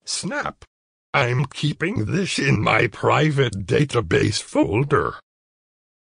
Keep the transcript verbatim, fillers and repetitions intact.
Snap! I'm keeping this in my private database folder.